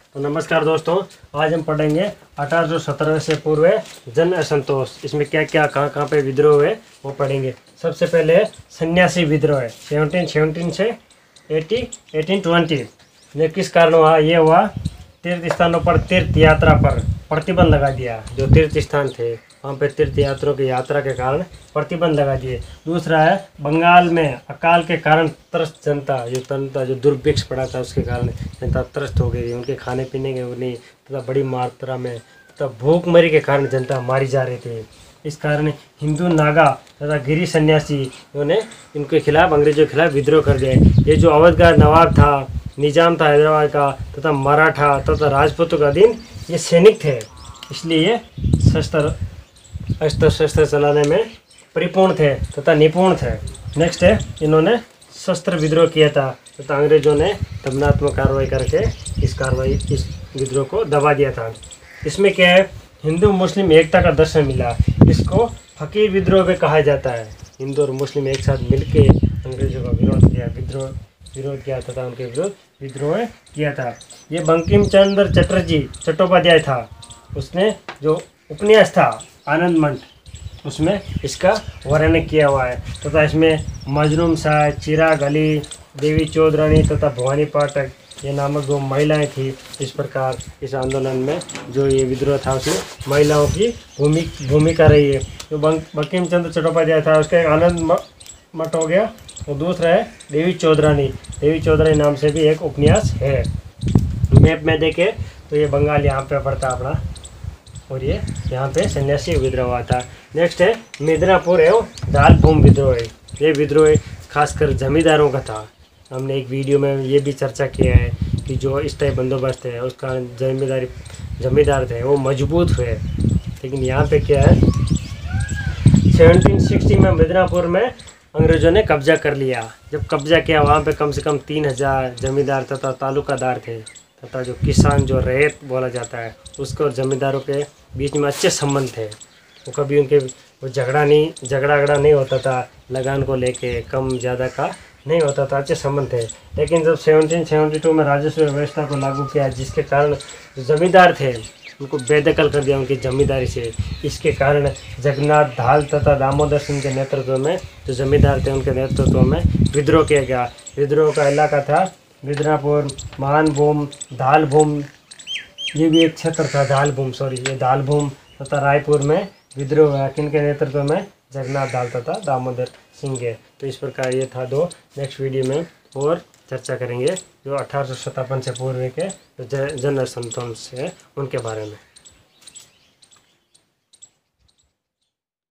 तो नमस्कार दोस्तों, आज हम पढ़ेंगे 1817 से पूर्व जन असंतोष। इसमें क्या क्या कहाँ कहाँ पे विद्रोह हुए वो पढ़ेंगे। सबसे पहले सन्यासी विद्रोह है 1717 से 1820। ये किस कारण हुआ? ये हुआ तीर्थ स्थानों पर तीर्थ यात्रा पर प्रतिबंध लगा दिया। जो तीर्थ स्थान थे वहाँ पे तीर्थ यात्रियों की यात्रा के कारण प्रतिबंध लगा दिए। दूसरा है बंगाल में अकाल के कारण त्रस्त जनता जो दुर्भिक्ष पड़ा था उसके कारण जनता त्रस्त हो गई। उनके खाने पीने के नहीं तथा बड़ी मात्रा में तथा भूखमरी के कारण जनता मारी जा रही थी। इस कारण हिंदू नागा तथा गिरी सन्यासी ने इनके खिलाफ अंग्रेजों के खिलाफ विद्रोह कर दिए। ये जो अवध का नवाब था, निजाम था हैदराबाद का, तथा मराठा तथा राजपूतों का अधीन ये सैनिक थे, इसलिए ये अस्त्र शस्त्र चलाने में परिपूर्ण थे तथा निपुण थे। नेक्स्ट है, इन्होंने शस्त्र विद्रोह किया था तथा अंग्रेजों ने दमनात्मक कार्रवाई करके इस विद्रोह को दबा दिया था। इसमें क्या है, हिंदू मुस्लिम एकता का दर्शन मिला। इसको फकीर विद्रोह भी कहा जाता है। हिंदू और मुस्लिम एक साथ मिलके अंग्रेजों का विरोध किया तथा उनके विरुद्ध विद्रोह किया था। ये बंकिम चंद्र चट्टोपाध्याय था। उसने जो उपन्यास था आनंद मंठ, उसमें इसका वर्णन किया हुआ है तथा इसमें मजनूम शाह, चिराग अली, देवी चौधरानी तथा भवानी पाठक ये नामक दो महिलाएं थी। इस प्रकार इस आंदोलन में जो ये विद्रोह था उसमें महिलाओं की भूमिका रही है। जो बंकिम चंद्र चट्टोपाध्याय था उसका एक आनंद मठ हो गया, और दूसरा है देवी चौधरानी नाम से भी एक उपन्यास है। मैप में देखे तो ये बंगाल यहाँ पे पड़ता अपना, और ये यहाँ पे सन्यासी विद्रोह हुआ था। नेक्स्ट है मिदनापुर एवं दालभूम विद्रोह। ये विद्रोह खासकर जमींदारों का था। हमने एक वीडियो में ये भी चर्चा किया है कि जो इस टाइप बंदोबस्त है उसका जमींदार थे वो मजबूत हुए। लेकिन यहाँ पे क्या है, 1760 में मिदनापुर में अंग्रेजों ने कब्जा कर लिया। जब कब्जा किया वहाँ पे कम से कम 3000 जमींदार तथा तालुकादार थे तथा जो किसान जो रैयत बोला जाता है उसको और जमींदारों के बीच में अच्छे संबंध थे। वो कभी उनके वो झगड़ा नहीं होता था, लगान को लेके कम ज़्यादा का नहीं होता था, अच्छे संबंध थे। लेकिन जब 1772 में राजस्व व्यवस्था को लागू किया, जिसके कारण जमींदार थे उनको बेदखल कर दिया उनकी जमींदारी से। इसके कारण जगन्नाथ धाल तथा दामोदर सिंह के नेतृत्व में जो जमींदार थे उनके नेतृत्व में विद्रोह किया गया। विद्रोह का इलाका था मिदनापुर, मानभूम, दालभूम, ये भी एक क्षेत्र था ये दालभूम तथा रायपुर में विद्रोह हुआ। किनके नेतृत्व में? जगन्नाथ धाल तथा दामोदर सिंह के। तो इस प्रकार ये था दो। नेक्स्ट वीडियो में और चर्चा करेंगे जो 1857 से पूर्व के जन असंतोष है उनके बारे में।